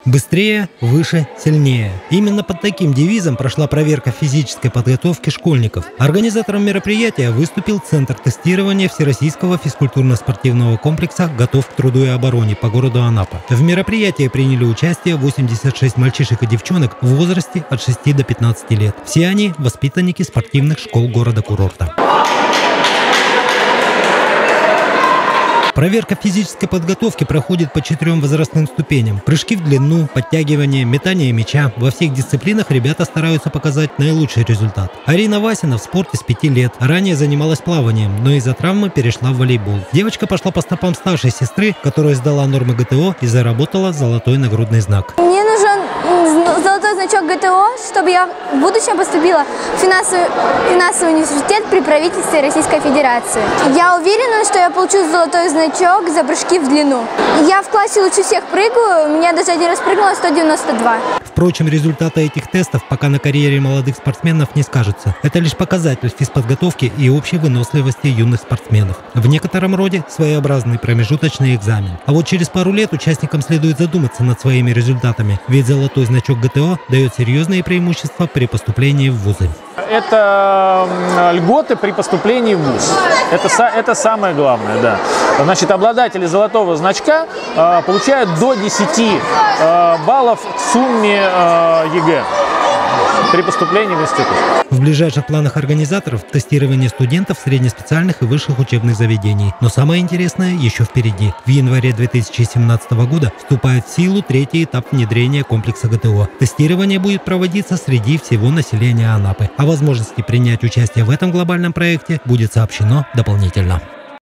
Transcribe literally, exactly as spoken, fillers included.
Быстрее, выше, сильнее. Именно под таким девизом прошла проверка физической подготовки школьников. Организатором мероприятия выступил Центр тестирования Всероссийского физкультурно-спортивного комплекса «Готов к труду и обороне» по городу Анапа. В мероприятии приняли участие восемьдесят шесть мальчишек и девчонок в возрасте от шести до пятнадцати лет. Все они – воспитанники спортивных школ города-курорта. Проверка физической подготовки проходит по четырем возрастным ступеням. Прыжки в длину, подтягивание, метание мяча. Во всех дисциплинах ребята стараются показать наилучший результат. Арина Васина в спорте с пяти лет. Ранее занималась плаванием, но из-за травмы перешла в волейбол. Девочка пошла по стопам старшей сестры, которая сдала нормы ГТО и заработала золотой нагрудный знак. Мне нужен золотой значок ГТО, чтобы я в будущем поступила в финансовый, финансовый университет при правительстве Российской Федерации. Я уверена, что я получу золотой значок за прыжки в длину. Я в классе лучше всех прыгаю, у меня даже один раз прыгнула сто девяносто два. Впрочем, результаты этих тестов пока на карьере молодых спортсменов не скажутся. Это лишь показатель физподготовки и общей выносливости юных спортсменов. В некотором роде своеобразный промежуточный экзамен. А вот через пару лет участникам следует задуматься над своими результатами, ведь золотой значок ГТО дает серьезные преимущества при поступлении в вузы. Это льготы при поступлении в вуз. Это, это самое главное, да. Значит, обладатели золотого значка э, получают до десяти э, баллов к сумме э, ЕГЭ при поступлении в институт. В ближайших планах организаторов тестирование студентов среднеспециальных и высших учебных заведений. Но самое интересное еще впереди. В январе две тысячи семнадцатого года вступает в силу третий этап внедрения комплекса ГТО. Тестирование будет проводиться среди всего населения Анапы. О возможности принять участие в этом глобальном проекте будет сообщено дополнительно.